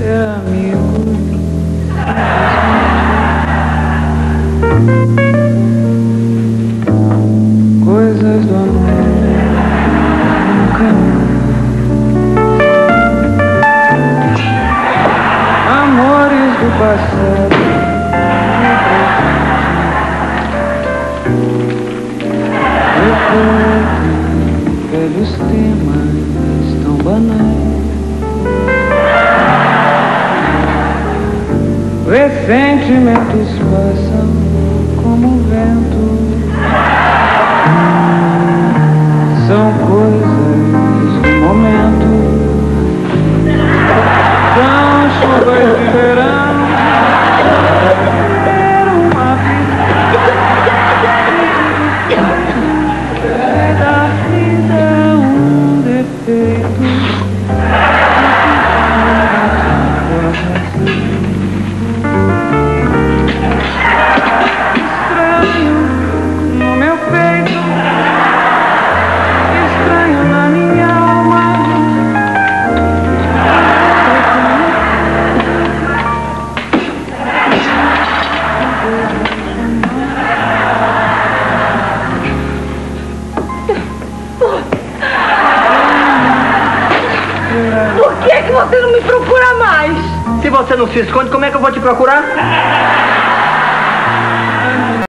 ser amigos. Coisas do amor nunca mudam. Amores do passado. Velhos temas tão banais. Ressentimentos passam como o vento. São coisas do momento. São chuvas de verão. Uma vida um defeito. Por que você não me procura mais? Se você não se esconde, como é que eu vou te procurar?